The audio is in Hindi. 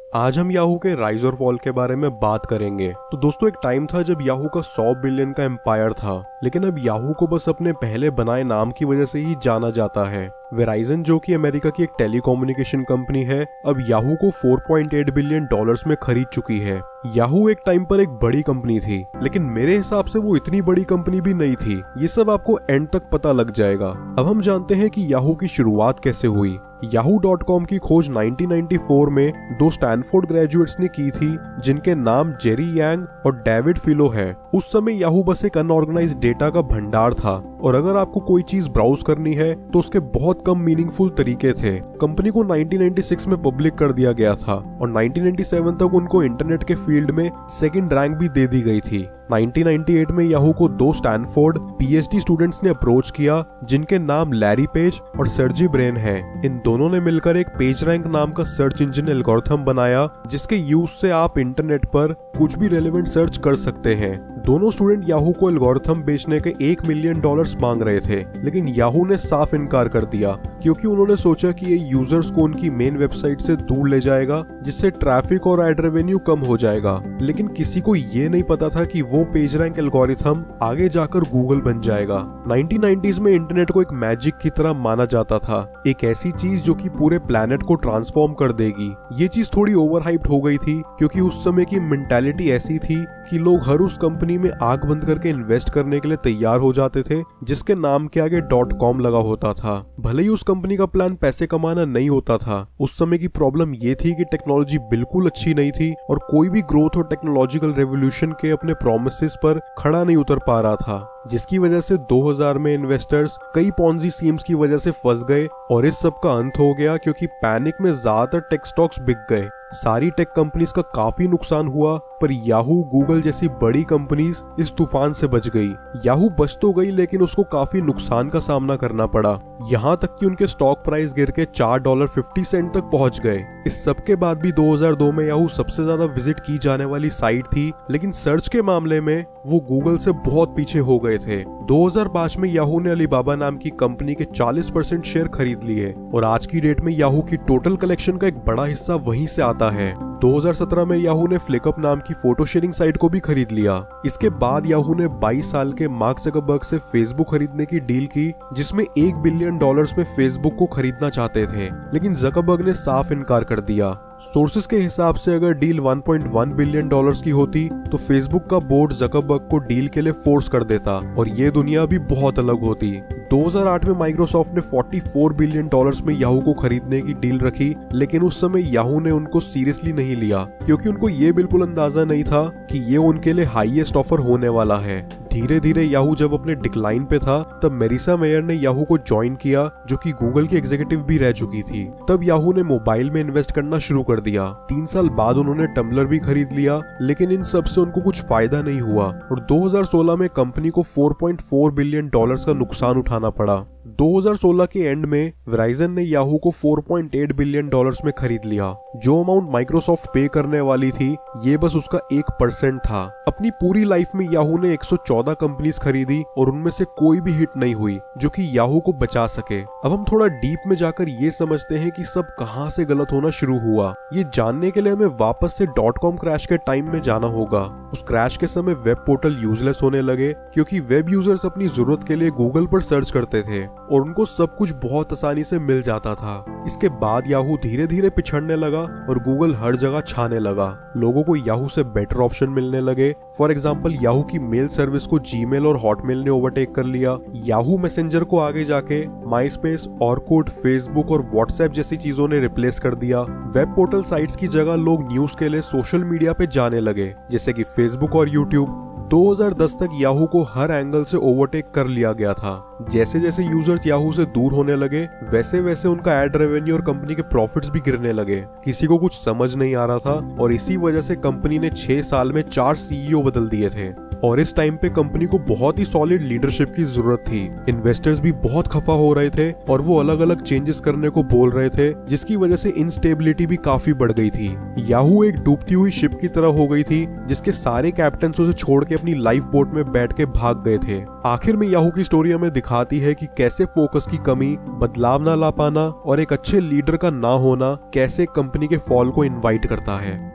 आज हम याहू के राइज और फॉल के बारे में बात करेंगे। तो दोस्तों, एक टाइम था जब याहू का 100 बिलियन का एम्पायर था, लेकिन अब याहू को बस अपने पहले बनाए नाम की वजह से ही जाना जाता है। वेराइजन, जो कि अमेरिका की एक टेलीकम्युनिकेशन कंपनी है, अब याहू को $4.8 बिलियन में खरीद चुकी है। याहू एक टाइम पर एक बड़ी कंपनी थी, लेकिन मेरे हिसाब से वो इतनी बड़ी कंपनी भी नहीं थी। ये सब आपको एंड तक पता लग जाएगा। अब हम जानते हैं कि याहू की शुरुआत कैसे हुई। Yahoo.com की खोज 1994 में दो स्टैनफोर्ड ग्रेजुएट्स ने की थी, जिनके नाम जेरी यांग और डेविड फिलो है। उस समय याहू बस एक अनऑर्गेनाइज्ड डेटा का भंडार था, और अगर आपको कोई चीज ब्राउज करनी है तो उसके बहुत कम मीनिंगफुल तरीके थे। कंपनी को 1996 में पब्लिक कर दिया गया था, और 1997 तक उनको इंटरनेट के फील्ड में सेकंड रैंक भी दे दी गई थी। 1998 में याहू को दो स्टैनफोर्ड पीएचडी स्टूडेंट्स ने अप्रोच किया, जिनके नाम लैरी पेज और सर्जी ब्रेन है। इन दोनों ने मिलकर एक पेज रैंक नाम का सर्च इंजन एल्गोरिथम बनाया, जिसके यूज से आप इंटरनेट पर कुछ भी रेलेवेंट सर्च कर सकते हैं। दोनों स्टूडेंट याहू को एल्गोरिथम बेचने के $1 मिलियन मांग रहे थे, लेकिन याहू ने साफ इनकार कर दिया, क्योंकि उन्होंने सोचा कि ये यूजर्स को उनकी मेन वेबसाइट से दूर ले जाएगा, जिससे ट्रैफिक और एड रेवेन्यू कम हो जाएगा। लेकिन किसी को ये नहीं पता था कि वो पेज रैंक एल्गोरिथम आगे जाकर गूगल बन जाएगा। 1990s में इंटरनेट को एक मैजिक की तरह माना जाता था, एक ऐसी चीज जो कि पूरे प्लेनेट को ट्रांसफॉर्म कर देगी। ये चीज थोड़ी ओवरहाइप्ड हो गई थी, क्योंकि उस समय की मेंटालिटी ऐसी थी कि लोग हर उस कंपनी में आंख बंद करके इन्वेस्ट करने के लिए तैयार हो जाते थे, जिसके नाम के आगे .com लगा होता था। भले ही उस कंपनी का प्लान पैसे कमाना नहीं होता था, उस समय की प्रॉब्लम ये थी कि टेक्नोलॉजी बिल्कुल अच्छी नहीं थी, और कोई भी ग्रोथ और टेक्नोलॉजिकल रेवोल्यूशन के अपने प्रोमिसेस पर खड़ा नहीं उतर पा रहा था, जिसकी वजह से 2000 में इन्वेस्टर्स कई पॉन्जी स्कीम्स की वजह से फंस गए, और इस सब का अंत हो गया, क्योंकि पैनिक में ज्यादातर टेक स्टॉक्स बिक गए। सारी टेक कंपनीज का काफी नुकसान हुआ, पर याहू, गूगल जैसी बड़ी कंपनीज इस तूफान से बच गई। याहू बच तो गई, लेकिन उसको काफी नुकसान का सामना करना पड़ा, यहाँ तक कि उनके स्टॉक प्राइस गिर के $4.50 तक पहुंच गए। इस सब के बाद भी 2002 में याहू सबसे ज्यादा विजिट की जाने वाली साइट थी, लेकिन सर्च के मामले में वो गूगल से बहुत पीछे हो गए थे। 2005 में याहू ने अलीबाबा नाम की कंपनी के 40% शेयर खरीद लिए, और आज की डेट में याहू की टोटल कलेक्शन का एक बड़ा हिस्सा वहीं से आता है। 2017 में याहू ने फ्लिकअप नाम की फोटो शेयरिंग साइट को भी खरीद लिया। इसके बाद याहू ने 22 साल के मार्क ज़करबर्ग से फेसबुक खरीदने की डील की, जिसमें $1 बिलियन में फेसबुक को खरीदना चाहते थे, लेकिन ज़करबर्ग ने साफ इनकार कर दिया। सोर्सेस के हिसाब से अगर डील $1.1 बिलियन की होती, तो फेसबुक का बोर्ड ज़करबर्ग को डील के लिए फोर्स कर देता, और ये दुनिया भी बहुत अलग होती। 2008 में माइक्रोसॉफ्ट ने $44 बिलियन में याहू को खरीदने की डील रखी, लेकिन उस समय याहू ने उनको सीरियसली नहीं लिया, क्योंकि उनको ये बिल्कुल अंदाजा नहीं था कि ये उनके लिए हाईएस्ट ऑफर होने वाला है। धीरे धीरे याहू जब अपने डिक्लाइन पे था, तब मेरिसा मेयर ने याहू को ज्वाइन किया, जो कि गूगल की एग्जीक्यूटिव भी रह चुकी थी। तब याहू ने मोबाइल में इन्वेस्ट करना शुरू कर दिया। 3 साल बाद उन्होंने टम्बलर भी खरीद लिया, लेकिन इन सब से उनको कुछ फायदा नहीं हुआ, और 2016 में कंपनी को $4.4 बिलियन का नुकसान उठाना पड़ा। 2016 के एंड में वेराइजन ने याहू को $4.8 बिलियन में खरीद लिया। जो अमाउंट माइक्रोसॉफ्ट पे करने वाली थी, ये बस उसका 1% था। अपनी पूरी लाइफ में याहू ने 114 कंपनीज खरीदी, और उनमें से कोई भी हिट नहीं हुई जो कि याहू को बचा सके। अब हम थोड़ा डीप में जाकर ये समझते हैं कि सब कहां से गलत होना शुरू हुआ। ये जानने के लिए हमें वापस से .com क्रैश के टाइम में जाना होगा। उस क्रैश के समय वेब पोर्टल यूजलेस होने लगे, क्योंकि वेब यूजर्स अपनी जरूरत के लिए गूगल पर सर्च करते थे, और उनको सब कुछ बहुत आसानी से मिल जाता था। इसके बाद याहू धीरे धीरे पिछड़ने लगा, और गूगल हर जगह छाने लगा। लोगों को याहू से बेटर ऑप्शन मिलने लगे। फॉर एग्जांपल, याहू की मेल सर्विस को जीमेल और हॉटमेल ने ओवरटेक कर लिया। याहू मैसेंजर को आगे जाके माइस्पेस, ऑरकुट, फेसबुक और व्हाट्सएप जैसी चीजों ने रिप्लेस कर दिया। वेब पोर्टल साइट्स की जगह लोग न्यूज के लिए सोशल मीडिया पे जाने लगे, जैसे कि फेसबुक और यूट्यूब। 2010 तक याहू को हर एंगल से ओवरटेक कर लिया गया था। जैसे जैसे यूजर्स याहू से दूर होने लगे, वैसे वैसे उनका एड रेवेन्यू और कंपनी के प्रॉफिट्स भी गिरने लगे। किसी को कुछ समझ नहीं आ रहा था, और इसी वजह से कंपनी ने 6 साल में 4 CEO बदल दिए थे। और इस टाइम पे कंपनी को बहुत ही सॉलिड लीडरशिप की जरूरत थी। इन्वेस्टर्स भी बहुत खफा हो रहे थे और वो अलग अलग चेंजेस करने को बोल रहे थे, जिसकी वजह से इंस्टेबिलिटी भी काफी बढ़ गई थी। याहू एक डूबती हुई शिप की तरह हो गई थी, जिसके सारे कैप्टन उसे छोड़ के अपनी लाइफ बोट में बैठ के भाग गए थे। आखिर में याहू की स्टोरी हमें दिखाती है कि कैसे फोकस की कमी, बदलाव ना ला पाना और एक अच्छे लीडर का ना होना कैसे कंपनी के फॉल को इनवाइट करता है।